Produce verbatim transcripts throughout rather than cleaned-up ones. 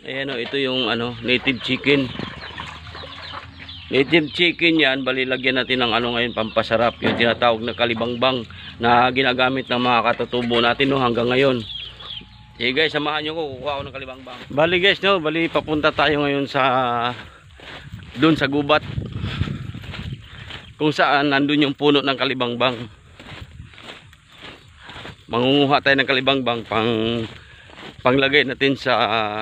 Ayan o, ito yung ano, native chicken. Native chicken yan, bali lagyan natin ng ano ngayon, pampasarap. Yung tinatawag na kalibangbang na ginagamit ng mga katutubo natin no, hanggang ngayon. Sige guys, samahan nyo ko, kukuha ako ng kalibangbang. Bali guys, no, bali papunta tayo ngayon sa doon sa gubat. Kung saan nandun yung puno ng kalibangbang. Mangunguha tayo ng kalibangbang pang panglagay natin sa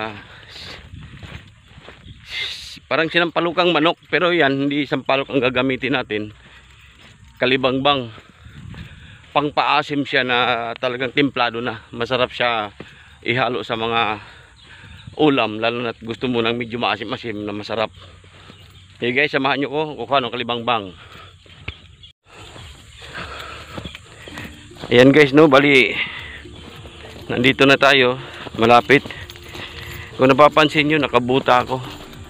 parang sinampalukang manok, pero yan hindi sampalok ang gagamitin natin. Kalibangbang pang paasim siya na talagang timplado na. Masarap siya ihalo sa mga ulam, lalo na gusto mo ng medyo maasim-asim na masarap. Hey guys, samahan nyo ko kukuha ng kalibangbang. Ayan guys, no, bali nandito na tayo, malapit. Kung napapansin nyo, nakabuta ako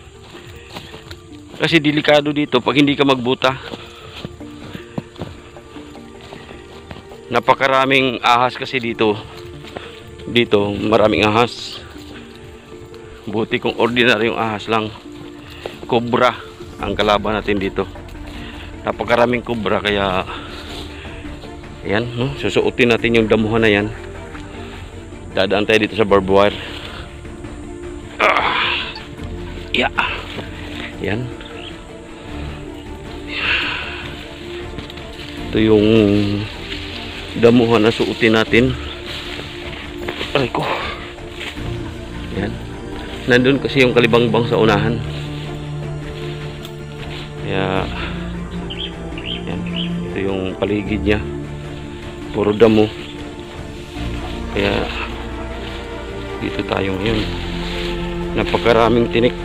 kasi delikado dito pag hindi ka magbuta. Napakaraming ahas kasi dito. Dito maraming ahas. Buti kung ordinaryong ahas lang. Cobra ang kalaban natin dito. Napakaraming cobra, kaya ayan, no? Susuotin natin yung damuhan na yan. Dadaan tayo dito sa barbed wire. Ah, yeah. Yan. Ito yung damuhan na suotin natin. Aray ko. Yan. Nandun kasi yung kalibangbang sa unahan. Kaya yan. Ito yung paligid niya. Puro damo. Kaya dito tayo ngayon. Napakaraming tinik.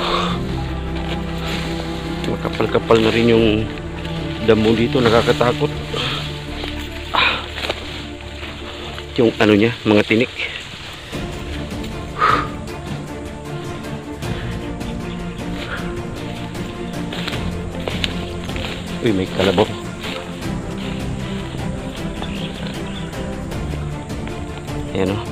Makapal-kapal na rin yung damo dito, nakakatakot. Ah, yung ano niya, mga tinik. Uy, may kalabaw. Ayan o.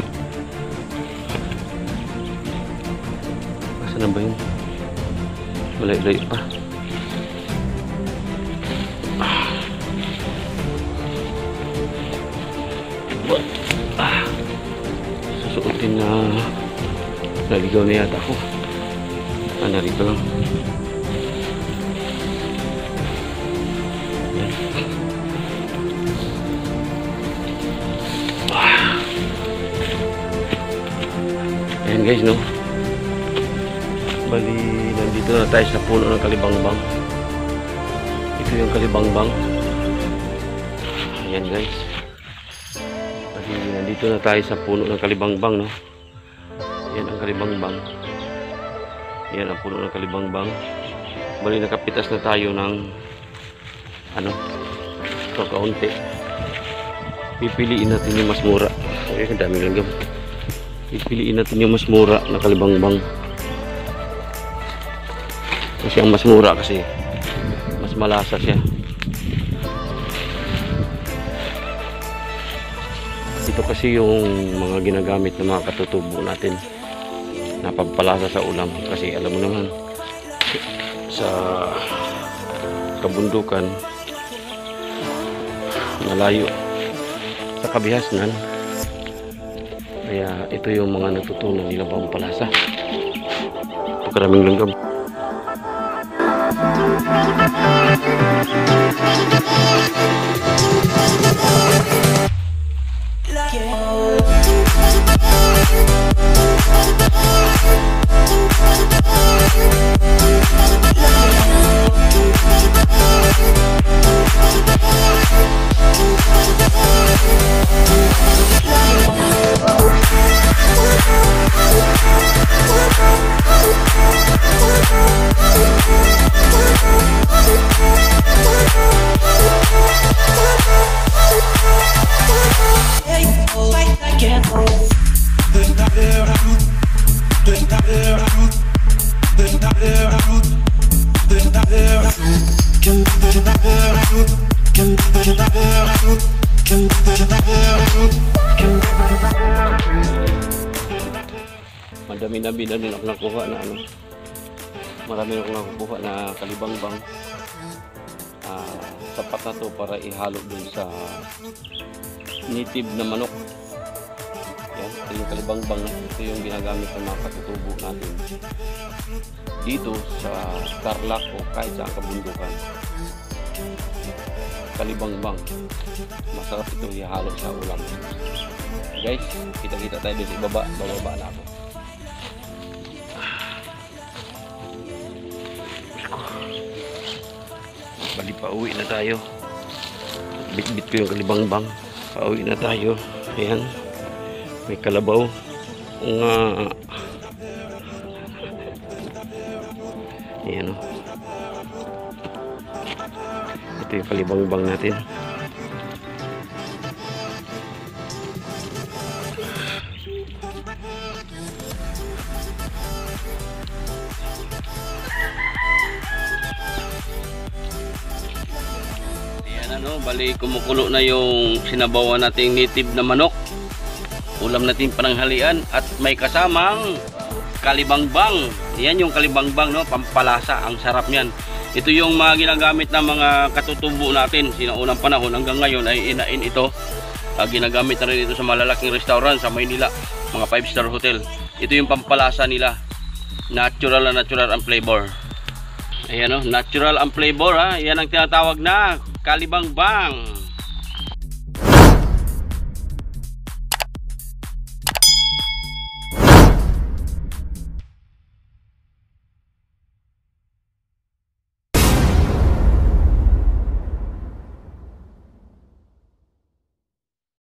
Saan na ba yun? Malay-lay pa. Ah, susuotin na naligaw na yata ako. Ah, narito lang. Yan. Ah. Ayan guys, no, bali nandito na tayo sa puno ng kalibangbang. Ito yung kalibangbang. Ayan guys, nandito na tayo sa puno ng kalibangbang, no? Yan ang kalibangbang. Yan ang puno ng kalibangbang. Bali nakapitas na tayo ng ano, ito kaunti. Pipiliin natin yung mas mura. Ay, ang dami lang gam. Pipiliin natin yung mas mura na kalibangbang. Kasi ang mas mura kasi mas malasa siya. Ito kasi yung mga ginagamit ng mga katutubo natin na pampalasa sa ulam. Kasi alam mo naman, sa kabundukan, malayo sa kabihasnan, kaya ito yung mga natutunan nila pampalasa. Ito karaming langgam. We'll be right back. Madami-dami na din ako nakuha na ano. Marami na ako nakukuha na kalibangbang. Uh, sapat na to para ihalo dun sa native na manok. Yan, ito yung kalibangbang. Ito yung ginagamit ng mga katutubo natin dito sa Tarlac o kahit sa kabundukan. Kalibangbang, masarap ito ihalo sa ulam. Guys, kita-kita tayo dito ibaba, bababa na ako. Bali, pauwi na tayo. Bit-bit ko yung kalibangbang. Pauwi na tayo. Ayan, may kalabaw. Nga ayan o. Ito yung kalibangbang natin. Ano, bali kumukulo na yung sinabawan nating native na manok. Ulam nating pananghalian at may kasamang kalibangbang. Yan yung kalibangbang, no, pampalasa. Ang sarap niyan. Ito yung mga ginagamit ng mga katutubo natin sinaunang panahon hanggang ngayon ay inain ito. Uh, ginagamit na rin ito sa malalaking restaurant sa Maynila, mga five star hotel. Ito yung pampalasa nila. Natural na natural ang flavor. Ayan, no, natural ang flavor, ha. Yan ang tinatawag na kalibangbang.